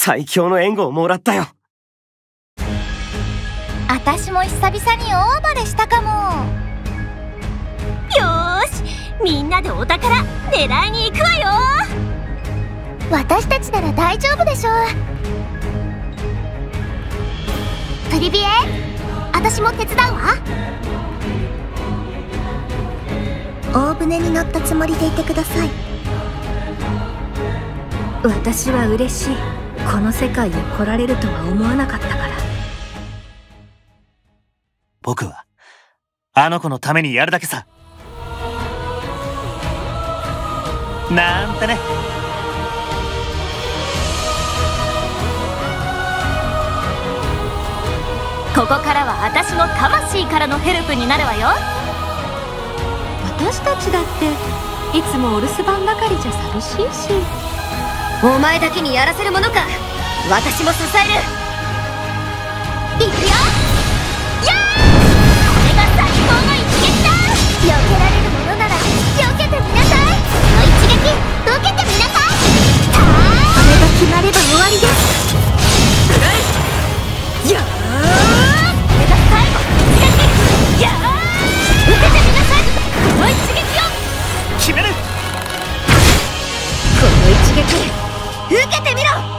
最強の援護をもらったよ。 私も久々に大暴れしたかも。 よーし、みんなでお宝狙いに行くわよ。 私たちなら大丈夫でしょう。プリビエ、私も手伝うわ。大船に乗ったつもりでいてください。 私は嬉しい。この世界へ来られるとは思わなかったから。 僕はあの子のためにやるだけさ。なんてね。 ここからは私の魂からのヘルプになるわよ。私たちだっていつもお留守番ばかりじゃ寂しいし。 お前だけにやらせるものか。私も支える。 いくよ。 やー、これが最高の一撃だ。 避けられるものなら避けてみなさい。その一撃受けてみなさい。これが決まれば終わりです。 やー、これが最後の一撃。やー、受けてみなさい。この一撃を決める。 この一撃受けてみろ。